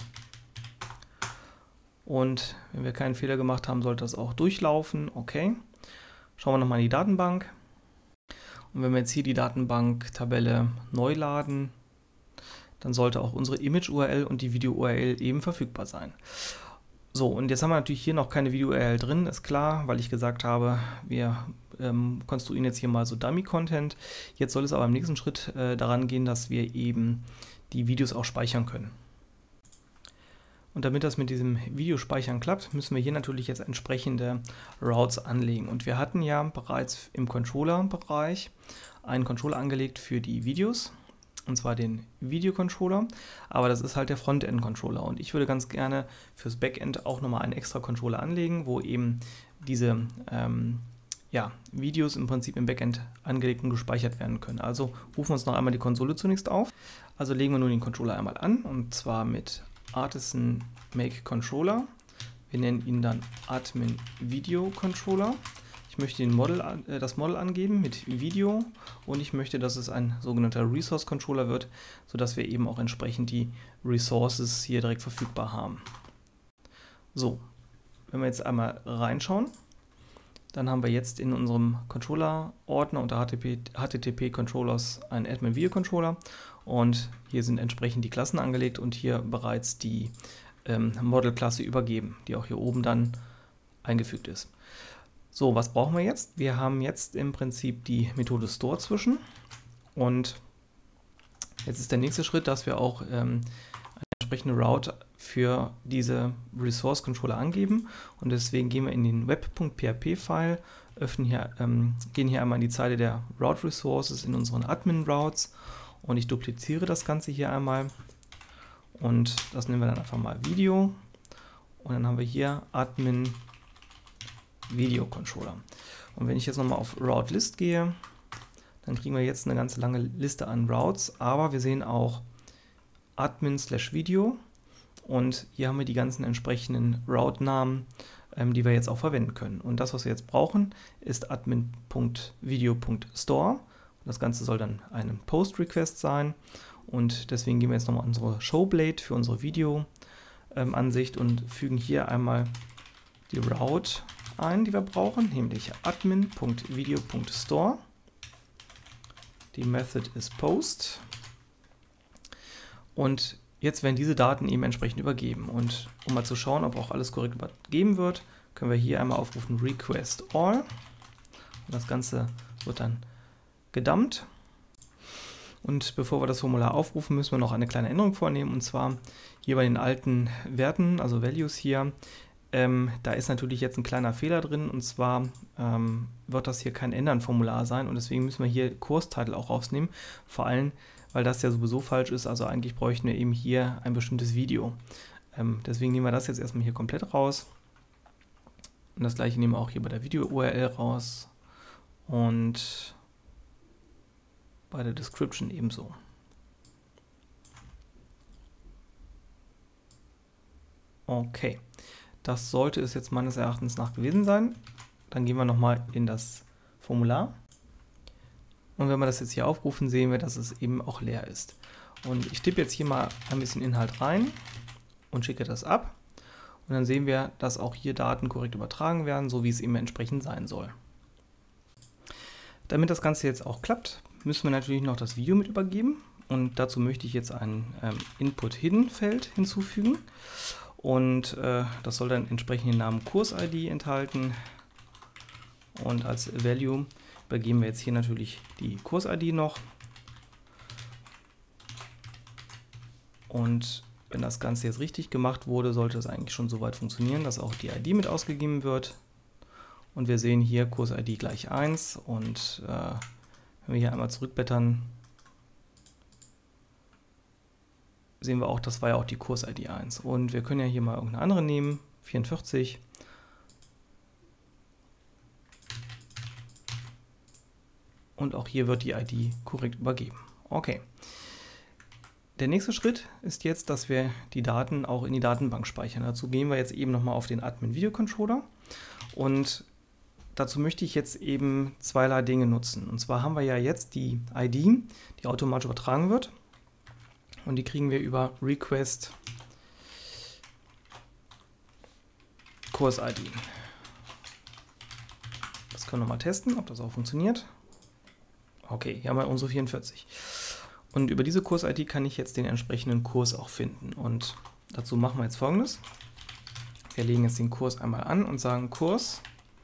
Und wenn wir keinen Fehler gemacht haben, sollte das auch durchlaufen. Okay. Schauen wir nochmal in die Datenbank. Und wenn wir jetzt hier die Datenbank-Tabelle neu laden, dann sollte auch unsere Image-URL und die Video-URL eben verfügbar sein. So, und jetzt haben wir natürlich hier noch keine Video-URL drin, ist klar, weil ich gesagt habe, wir konstruieren jetzt hier mal so Dummy-Content. Jetzt soll es aber im nächsten Schritt daran gehen, dass wir eben die Videos auch speichern können. Und damit das mit diesem Videospeichern klappt, müssen wir hier natürlich jetzt entsprechende Routes anlegen. Und wir hatten ja bereits im Controller-Bereich einen Controller angelegt für die Videos. Und zwar den Video-Controller, aber das ist halt der Frontend-Controller und ich würde ganz gerne fürs Backend auch nochmal einen extra Controller anlegen, wo eben diese ja, Videos im Prinzip im Backend angelegt und gespeichert werden können. Also rufen wir uns noch einmal die Konsole zunächst auf. Also legen wir nun den Controller einmal an und zwar mit artisan make controller. Wir nennen ihn dann admin video controller. Ich möchte das Model angeben mit Video und ich möchte, dass es ein sogenannter Resource Controller wird, sodass wir eben auch entsprechend die Resources hier direkt verfügbar haben. So, wenn wir jetzt einmal reinschauen, dann haben wir jetzt in unserem Controller-Ordner unter HTTP Controllers einen Admin Video Controller und hier sind entsprechend die Klassen angelegt und hier bereits die Model-Klasse übergeben, die auch hier oben dann eingefügt ist. So, was brauchen wir jetzt? Wir haben jetzt im Prinzip die Methode Store zwischen und jetzt ist der nächste Schritt, dass wir auch eine entsprechende Route für diese Resource Controller angeben und deswegen gehen wir in den web.php-File, gehen hier einmal in die Zeile der Route Resources in unseren Admin Routes und ich dupliziere das Ganze hier einmal und das nennen wir dann einfach mal Video und dann haben wir hier Admin Video Controller. Und wenn ich jetzt nochmal auf Route List gehe, dann kriegen wir jetzt eine ganz lange Liste an Routes, aber wir sehen auch admin/video und hier haben wir die ganzen entsprechenden Route-Namen, die wir jetzt auch verwenden können. Und das, was wir jetzt brauchen, ist admin.video.store. Das Ganze soll dann ein Post-Request sein und deswegen gehen wir jetzt nochmal unsere Showblade für unsere Video-Ansicht und fügen hier einmal die Route ein, die wir brauchen, nämlich admin.video.store. Die Method ist Post. Und jetzt werden diese Daten eben entsprechend übergeben. Und um mal zu schauen, ob auch alles korrekt übergeben wird, können wir hier einmal aufrufen Request All. Und das Ganze wird dann gedumpt. Und bevor wir das Formular aufrufen, müssen wir noch eine kleine Änderung vornehmen. Und zwar hier bei den alten Werten, also Values hier, Da ist natürlich jetzt ein kleiner Fehler drin, und zwar wird das hier kein Ändern-Formular sein, und deswegen müssen wir hier Kurstitel auch rausnehmen, vor allem, weil das ja sowieso falsch ist, also eigentlich bräuchten wir eben hier ein bestimmtes Video. Deswegen nehmen wir das jetzt erstmal hier komplett raus, und das gleiche nehmen wir auch hier bei der Video-URL raus und bei der Description ebenso. Okay. Das sollte es jetzt meines Erachtens nach gewesen sein. Dann gehen wir nochmal in das Formular. Und wenn wir das jetzt hier aufrufen, sehen wir, dass es eben auch leer ist. Und ich tippe jetzt hier mal ein bisschen Inhalt rein und schicke das ab. Und dann sehen wir, dass auch hier Daten korrekt übertragen werden, so wie es eben entsprechend sein soll. Damit das Ganze jetzt auch klappt, müssen wir natürlich noch das Video mit übergeben. Und dazu möchte ich jetzt ein Input-Hidden-Feld hinzufügen. Und das soll dann entsprechend den Namen Kurs-ID enthalten. Und als Value übergeben wir jetzt hier natürlich die Kurs-ID noch. Und wenn das Ganze jetzt richtig gemacht wurde, sollte es eigentlich schon soweit funktionieren, dass auch die ID mit ausgegeben wird. Und wir sehen hier Kurs-ID gleich 1. Und wenn wir hier einmal zurückblättern, sehen wir auch, das war ja auch die Kurs-ID 1. Und wir können ja hier mal irgendeine andere nehmen, 44. Und auch hier wird die ID korrekt übergeben. Okay. Der nächste Schritt ist jetzt, dass wir die Daten auch in die Datenbank speichern. Dazu gehen wir jetzt eben nochmal auf den Admin Video Controller. Und dazu möchte ich jetzt eben zweierlei Dinge nutzen. Und zwar haben wir ja jetzt die ID, die automatisch übertragen wird. Und die kriegen wir über Request Kurs-ID. Das können wir mal testen, ob das auch funktioniert. Okay, hier haben wir unsere 44. Und über diese Kurs-ID kann ich jetzt den entsprechenden Kurs auch finden. Und dazu machen wir jetzt Folgendes. Wir legen jetzt den Kurs einmal an und sagen, Kurs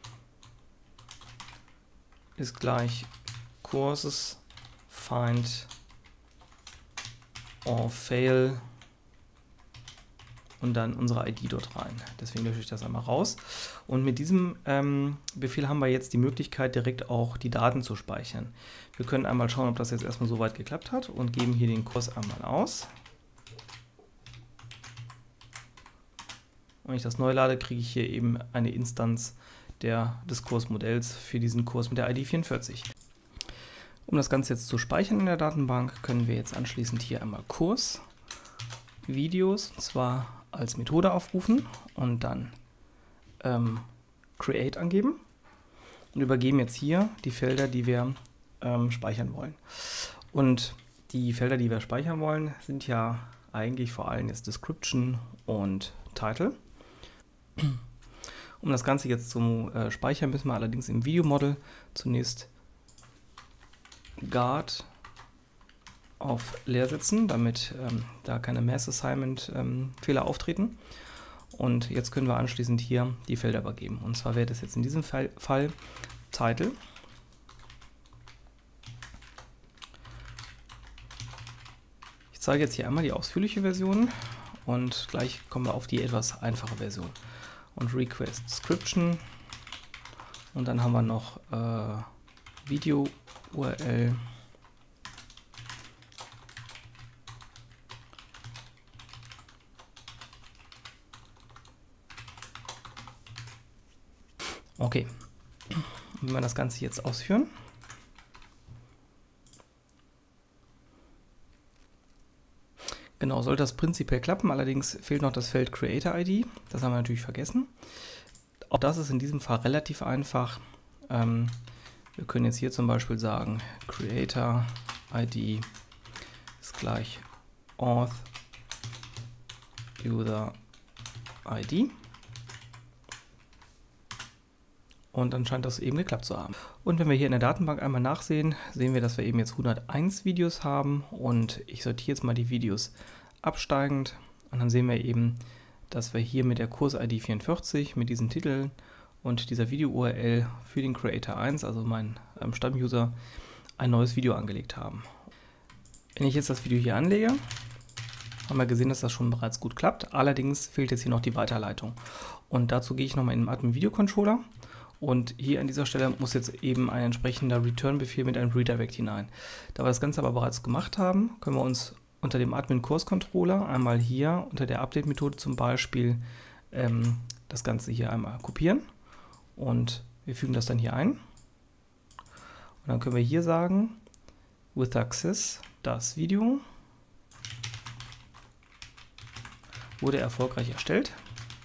ist gleich Courses find or fail und dann unsere ID dort rein. Deswegen lösche ich das einmal raus. Und mit diesem Befehl haben wir jetzt die Möglichkeit, direkt auch die Daten zu speichern. Wir können einmal schauen, ob das jetzt erstmal soweit geklappt hat und geben hier den Kurs einmal aus. Wenn ich das neu lade, kriege ich hier eben eine Instanz des Kursmodells für diesen Kurs mit der ID 44. Um das Ganze jetzt zu speichern in der Datenbank, können wir jetzt anschließend hier einmal Kurs Videos, und zwar als Methode aufrufen und dann Create angeben und übergeben jetzt hier die Felder, die wir speichern wollen. Und die Felder, die wir speichern wollen, sind ja eigentlich vor allem jetzt Description und Title. Um das Ganze jetzt zu speichern, müssen wir allerdings im Video-Model zunächst Guard auf leer setzen, damit da keine Mass Assignment Fehler auftreten. Und jetzt können wir anschließend hier die Felder übergeben. Und zwar wäre das jetzt in diesem Fall Title. Ich zeige jetzt hier einmal die ausführliche Version und gleich kommen wir auf die etwas einfache Version. Und Request Description und dann haben wir noch Video URL. Okay, wenn wir das Ganze jetzt ausführen. Genau, sollte das prinzipiell klappen, allerdings fehlt noch das Feld Creator ID, das haben wir natürlich vergessen. Auch das ist in diesem Fall relativ einfach. Wir können jetzt hier zum Beispiel sagen, Creator ID ist gleich Auth User ID. Und dann scheint das eben geklappt zu haben. Und wenn wir hier in der Datenbank einmal nachsehen, sehen wir, dass wir eben jetzt 101 Videos haben. Und ich sortiere jetzt mal die Videos absteigend. Und dann sehen wir eben, dass wir hier mit der Kurs-ID 44, mit diesen Titeln und dieser Video-URL für den Creator 1, also mein Stammuser, ein neues Video angelegt haben. Wenn ich jetzt das Video hier anlege, haben wir gesehen, dass das schon bereits gut klappt. Allerdings fehlt jetzt hier noch die Weiterleitung. Und dazu gehe ich nochmal in den Admin Video Controller. Und hier an dieser Stelle muss jetzt eben ein entsprechender Return-Befehl mit einem Redirect hinein. Da wir das Ganze aber bereits gemacht haben, können wir uns unter dem Admin Course Controller einmal hier unter der Update-Methode zum Beispiel das Ganze hier einmal kopieren. Und wir fügen das dann hier ein. Und dann können wir hier sagen, with success, das Video wurde erfolgreich erstellt.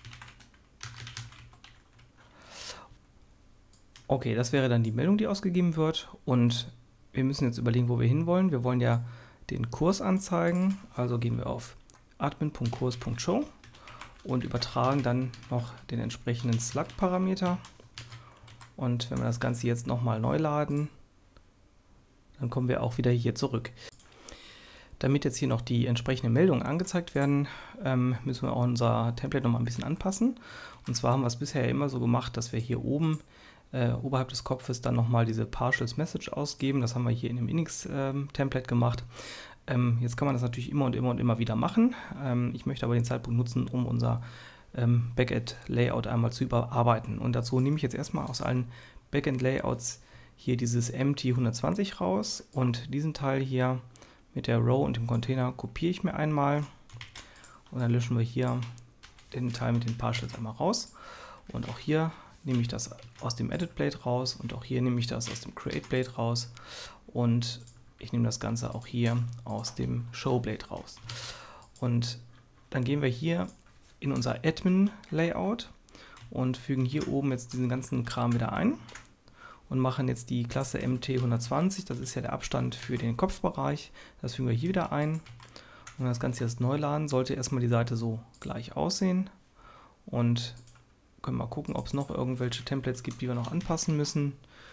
Okay, das wäre dann die Meldung, die ausgegeben wird, und wir müssen jetzt überlegen, wo wir hinwollen. Wir wollen ja den Kurs anzeigen, also gehen wir auf admin.kurs.show und übertragen dann noch den entsprechenden Slug-Parameter. Und wenn wir das Ganze jetzt nochmal neu laden, dann kommen wir auch wieder hier zurück. Damit jetzt hier noch die entsprechenden Meldungen angezeigt werden, müssen wir auch unser Template nochmal ein bisschen anpassen. Und zwar haben wir es bisher ja immer so gemacht, dass wir hier oben oberhalb des Kopfes dann nochmal diese Partials Message ausgeben. Das haben wir hier in dem Inix-Template gemacht. Jetzt kann man das natürlich immer und immer wieder machen. Ich möchte aber den Zeitpunkt nutzen, um unser Backend-Layout einmal zu überarbeiten. Und dazu nehme ich jetzt erstmal aus allen Backend-Layouts hier dieses MT120 raus und diesen Teil hier mit der Row und dem Container kopiere ich mir einmal und dann löschen wir hier den Teil mit den Partials einmal raus. Und auch hier nehme ich das aus dem Edit Blade raus und auch hier nehme ich das aus dem Create Blade raus und ich nehme das Ganze auch hier aus dem Show Blade raus. Und dann gehen wir hier in unser Admin Layout und fügen hier oben jetzt diesen ganzen Kram wieder ein und machen jetzt die Klasse MT120, das ist ja der Abstand für den Kopfbereich, das fügen wir hier wieder ein. Und das Ganze jetzt neu laden, sollte erstmal die Seite so gleich aussehen und können mal gucken, ob es noch irgendwelche Templates gibt, die wir noch anpassen müssen.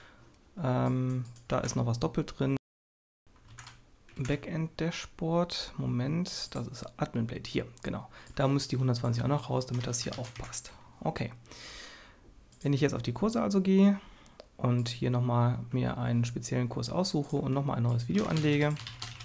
Da ist noch was doppelt drin. Backend Dashboard, Moment, das ist Admin Blade, hier, genau. Da muss die 120 auch noch raus, damit das hier aufpasst. Okay. Wenn ich jetzt auf die Kurse also gehe und hier nochmal mir einen speziellen Kurs aussuche und nochmal ein neues Video anlege,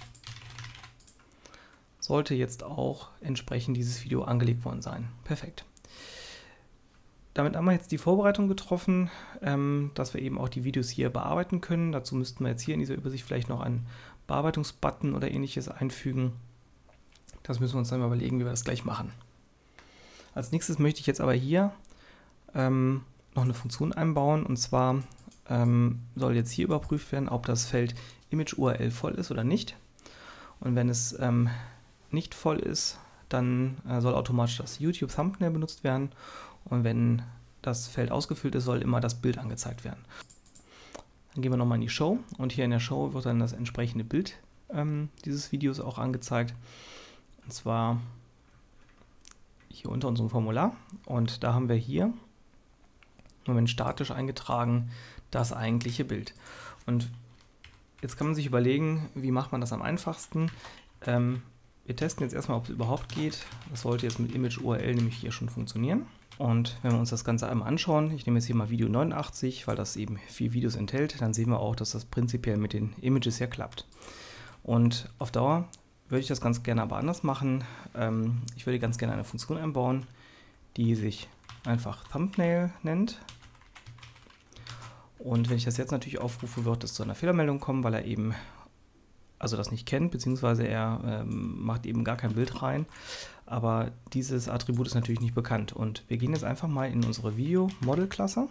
sollte jetzt auch entsprechend dieses Video angelegt worden sein. Perfekt. Damit haben wir jetzt die Vorbereitung getroffen, dass wir eben auch die Videos hier bearbeiten können. Dazu müssten wir jetzt hier in dieser Übersicht vielleicht noch einen Bearbeitungsbutton oder ähnliches einfügen. Das müssen wir uns dann mal überlegen, wie wir das gleich machen. Als nächstes möchte ich jetzt aber hier noch eine Funktion einbauen, und zwar soll jetzt hier überprüft werden, ob das Feld Image URL voll ist oder nicht. Und wenn es nicht voll ist, dann soll automatisch das YouTube Thumbnail benutzt werden. Und wenn das Feld ausgefüllt ist, soll immer das Bild angezeigt werden. Dann gehen wir nochmal in die Show und hier in der Show wird dann das entsprechende Bild dieses Videos auch angezeigt. Und zwar hier unter unserem Formular. Und da haben wir hier im Moment statisch eingetragen das eigentliche Bild. Und jetzt kann man sich überlegen, wie macht man das am einfachsten. Wir testen jetzt erstmal, ob es überhaupt geht. Das sollte jetzt mit Image URL nämlich hier schon funktionieren. Und wenn wir uns das Ganze einmal anschauen, ich nehme jetzt hier mal Video 89, weil das eben 4 Videos enthält, dann sehen wir auch, dass das prinzipiell mit den Images ja klappt. Und auf Dauer würde ich das ganz gerne aber anders machen. Ich würde ganz gerne eine Funktion einbauen, die sich einfach Thumbnail nennt. Und wenn ich das jetzt natürlich aufrufe, wird es zu einer Fehlermeldung kommen, weil er eben das nicht kennt, beziehungsweise er macht eben gar kein Bild rein. Aber dieses Attribut ist natürlich nicht bekannt. Und wir gehen jetzt einfach mal in unsere Video-Model-Klasse.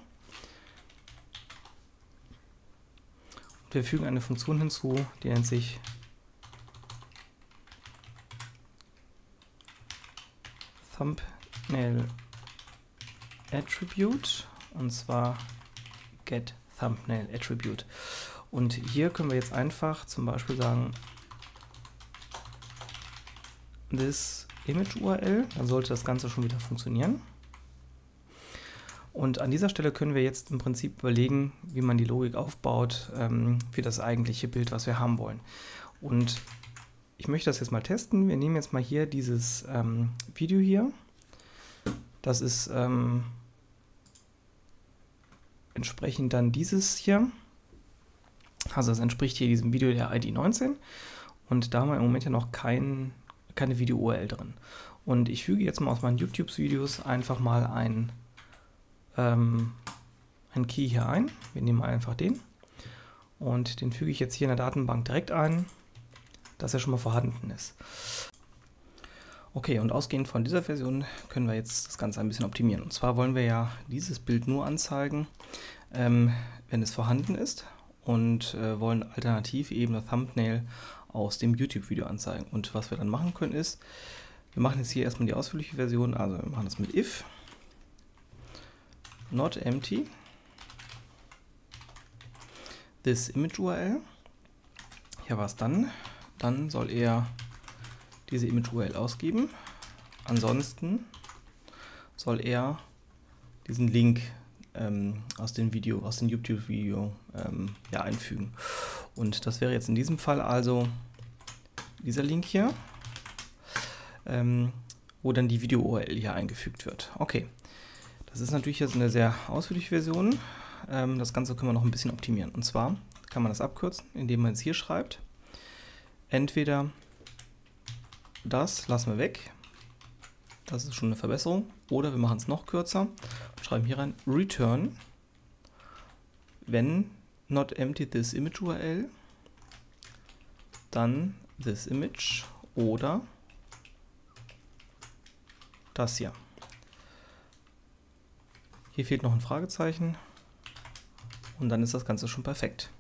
Und wir fügen eine Funktion hinzu, die nennt sich Thumbnail Attribute, und zwar get Thumbnail Attribute. Und hier können wir jetzt einfach zum Beispiel sagen, this image URL, dann sollte das Ganze schon wieder funktionieren. Und an dieser Stelle können wir jetzt im Prinzip überlegen, wie man die Logik aufbaut für das eigentliche Bild, was wir haben wollen. Und ich möchte das jetzt mal testen. Wir nehmen jetzt mal hier dieses Video hier. Das ist entsprechend dann dieses hier. Also das entspricht hier diesem Video der ID 19. Und da haben wir im Moment ja noch keine Video-URL drin. Und ich füge jetzt mal aus meinen YouTube-Videos einfach mal ein einen Key hier ein. Wir nehmen einfach den und den füge ich jetzt hier in der Datenbank direkt ein, dass er schon mal vorhanden ist. Okay, und ausgehend von dieser Version können wir jetzt das Ganze ein bisschen optimieren. Und zwar wollen wir ja dieses Bild nur anzeigen, wenn es vorhanden ist, und wollen alternativ eben das Thumbnail aus dem YouTube-Video anzeigen. Und was wir dann machen können ist, wir machen jetzt hier erstmal die ausführliche Version, also wir machen das mit if not empty this image URL. Ja, was dann? Dann soll er diese Image URL ausgeben. Ansonsten soll er diesen Link aus dem YouTube-Video ja, einfügen. Und das wäre jetzt in diesem Fall also dieser Link hier, wo dann die Video-URL hier eingefügt wird. Okay, das ist natürlich jetzt eine sehr ausführliche Version. Das Ganze können wir noch ein bisschen optimieren. Und zwar kann man das abkürzen, indem man es hier schreibt. Entweder das lassen wir weg, das ist schon eine Verbesserung, oder wir machen es noch kürzer und schreiben hier rein return, wenn not empty this image URL, dann this image oder das hier. Hier fehlt noch ein Fragezeichen und dann ist das Ganze schon perfekt.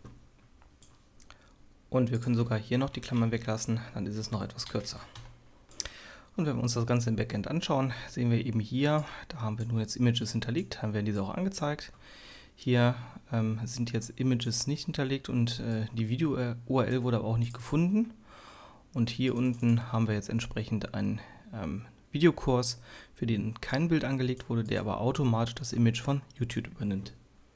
Und wir können sogar hier noch die Klammern weglassen, dann ist es noch etwas kürzer. Und wenn wir uns das Ganze im Backend anschauen, sehen wir eben hier, da haben wir nur jetzt Images hinterlegt, dann werden diese auch angezeigt. Hier sind jetzt Images nicht hinterlegt und die Video-URL wurde aber auch nicht gefunden. Und hier unten haben wir jetzt entsprechend einen Videokurs, für den kein Bild angelegt wurde, der aber automatisch das Image von YouTube übernimmt.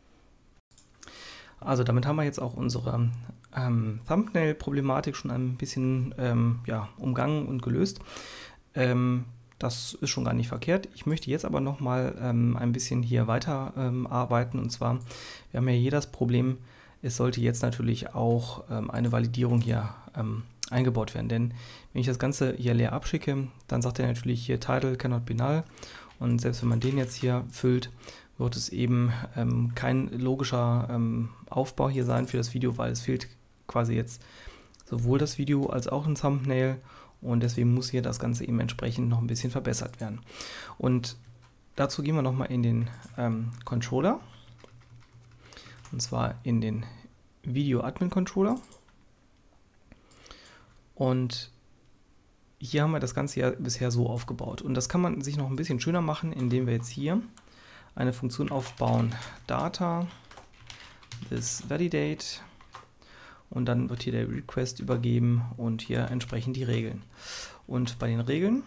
Also damit haben wir jetzt auch unsere Thumbnail-Problematik schon ein bisschen ja, umgangen und gelöst. Das ist schon gar nicht verkehrt. Ich möchte jetzt aber nochmal ein bisschen hier weiter arbeiten. Und zwar, wir haben ja hier das Problem, es sollte jetzt natürlich auch eine Validierung hier eingebaut werden. Denn wenn ich das Ganze hier leer abschicke, dann sagt er natürlich hier Title cannot be null. Und selbst wenn man den jetzt hier füllt, wird es eben kein logischer Aufbau hier sein für das Video, weil es fehlt quasi jetzt sowohl das Video als auch ein Thumbnail. Und deswegen muss hier das Ganze eben entsprechend noch ein bisschen verbessert werden. Und dazu gehen wir nochmal in den Controller. Und zwar in den Video Admin Controller. Und hier haben wir das Ganze ja bisher so aufgebaut. Und das kann man sich noch ein bisschen schöner machen, indem wir jetzt hier eine Funktion aufbauen. Data, this validate. Und dann wird hier der Request übergeben und hier entsprechend die Regeln. Und bei den Regeln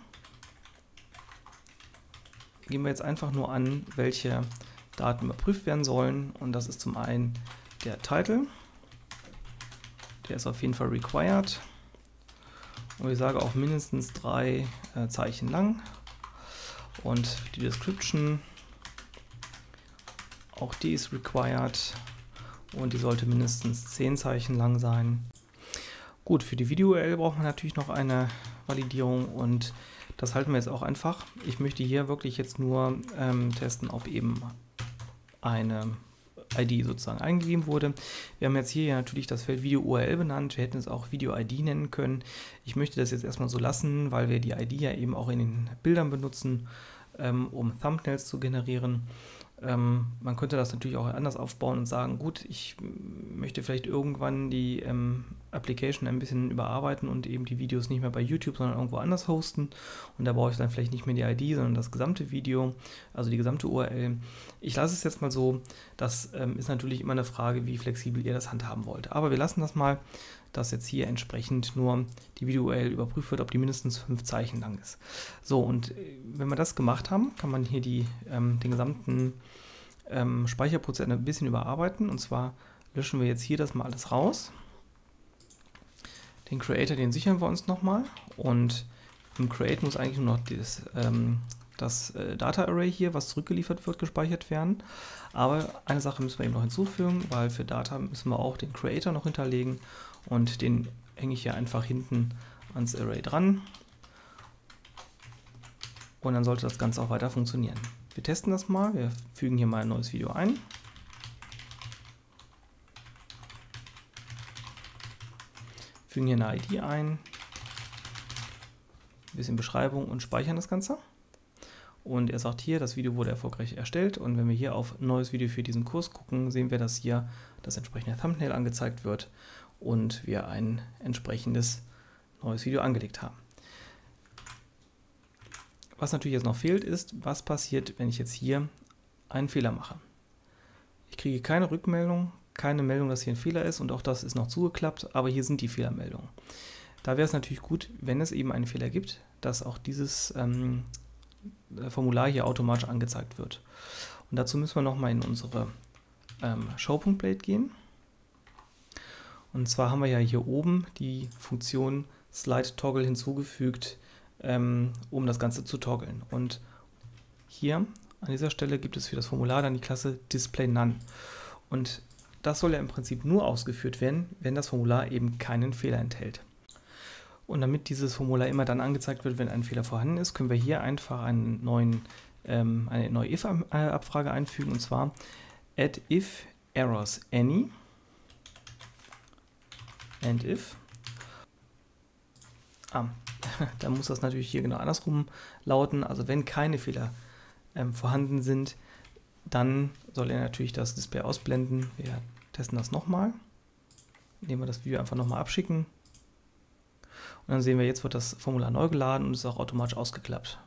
geben wir jetzt einfach nur an, welche Daten überprüft werden sollen. Und das ist zum einen der Title. Der ist auf jeden Fall required. Und ich sage auch mindestens 3 Zeichen lang. Und die Description, auch die ist required. Und die sollte mindestens 10 Zeichen lang sein. Gut, für die Video-URL braucht man natürlich noch eine Validierung und das halten wir jetzt auch einfach. Ich möchte hier wirklich jetzt nur testen, ob eben eine ID sozusagen eingegeben wurde. Wir haben jetzt hier natürlich das Feld Video-URL benannt. Wir hätten es auch Video-ID nennen können. Ich möchte das jetzt erstmal so lassen, weil wir die ID ja eben auch in den Bildern benutzen, um Thumbnails zu generieren. Man könnte das natürlich auch anders aufbauen und sagen, gut, ich möchte vielleicht irgendwann die Application ein bisschen überarbeiten und eben die Videos nicht mehr bei YouTube, sondern irgendwo anders hosten. Und da brauche ich dann vielleicht nicht mehr die ID, sondern das gesamte Video, also die gesamte URL. Ich lasse es jetzt mal so, das ist natürlich immer eine Frage, wie flexibel ihr das handhaben wollt. Aber wir lassen das mal, dass jetzt hier entsprechend nur die Video-URL überprüft wird, ob die mindestens 5 Zeichen lang ist. So, und wenn wir das gemacht haben, kann man hier den gesamten Speicherprozess ein bisschen überarbeiten. Und zwar löschen wir jetzt hier das mal alles raus. Den Creator, den sichern wir uns nochmal. Und im Create muss eigentlich nur noch das Data Array hier, was zurückgeliefert wird, gespeichert werden. Aber eine Sache müssen wir eben noch hinzufügen, weil für Data müssen wir auch den Creator noch hinterlegen. Und den hänge ich hier einfach hinten ans Array dran. Und dann sollte das Ganze auch weiter funktionieren. Wir testen das mal. Wir fügen hier mal ein neues Video ein. Fügen hier eine ID ein. Ein bisschen Beschreibung und speichern das Ganze. Und er sagt hier, das Video wurde erfolgreich erstellt. Und wenn wir hier auf neues Video für diesen Kurs gucken, sehen wir, dass hier das entsprechende Thumbnail angezeigt wird und wir ein entsprechendes neues Video angelegt haben. Was natürlich jetzt noch fehlt, ist, was passiert, wenn ich jetzt hier einen Fehler mache. Ich kriege keine Rückmeldung, keine Meldung, dass hier ein Fehler ist und auch das ist noch zugeklappt, aber hier sind die Fehlermeldungen. Da wäre es natürlich gut, wenn es eben einen Fehler gibt, dass auch dieses Formular hier automatisch angezeigt wird. Und dazu müssen wir nochmal in unsere Show.Plate gehen. Und zwar haben wir ja hier oben die Funktion Slide Toggle hinzugefügt, um das Ganze zu toggeln. Und hier an dieser Stelle gibt es für das Formular dann die Klasse Display None. Und das soll ja im Prinzip nur ausgeführt werden, wenn das Formular eben keinen Fehler enthält. Und damit dieses Formular immer dann angezeigt wird, wenn ein Fehler vorhanden ist, können wir hier einfach eine neue if-Abfrage einfügen, und zwar add if errors any and if. Dann muss das natürlich hier genau andersrum lauten. Also wenn keine Fehler vorhanden sind, dann soll er natürlich das Display ausblenden. Wir testen das nochmal, indem wir das Video einfach nochmal abschicken. Und dann sehen wir, jetzt wird das Formular neu geladen und ist auch automatisch ausgeklappt.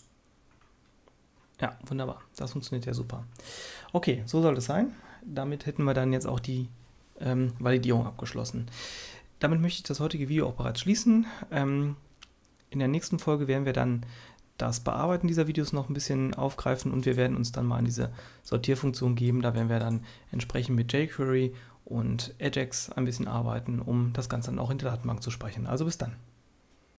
Ja, wunderbar. Das funktioniert ja super. Okay, so soll es sein. Damit hätten wir dann jetzt auch die Validierung abgeschlossen. Damit möchte ich das heutige Video auch bereits schließen. In der nächsten Folge werden wir dann das Bearbeiten dieser Videos noch ein bisschen aufgreifen und wir werden uns dann mal an diese Sortierfunktion geben. Da werden wir dann entsprechend mit jQuery und Ajax ein bisschen arbeiten, um das Ganze dann auch in der Datenbank zu speichern. Also bis dann.